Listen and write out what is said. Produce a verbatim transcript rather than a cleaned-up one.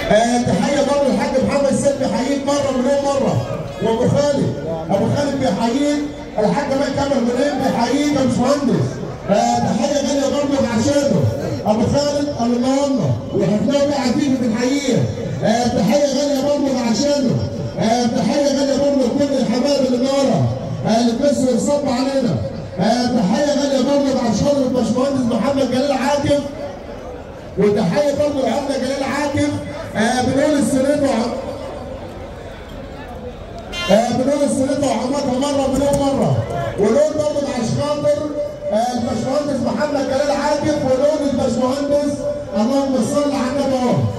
آه تحيه برضه للحاج محمد السيد بيحييك مره مليون مره، وابو خالد ابو خالد بيحييك، الحاج مايك كامل منين بيحييك يا باشمهندس. آه تحيه غاليه برضه عشانه ابو خالد الله وحفناه بيه عزيزي بنحييه. آه تحيه غاليه برضه عشانه. آه تحيه غاليه برضه لكل الحبايب اللي ورا آه اللي بس يصب علينا. آه تحيه غاليه برضه عشان الباشمهندس محمد جلال عاكف، وتحيه برضه لعمنا جلال عاكف. آه بنقول السنة آه بنقول السنة وعمتها مره مليون مره، ونقول برضه عشان خاطر الباشمهندس محمد جلال عاكف، ونقول الباشمهندس اللهم صل على النبي اهو.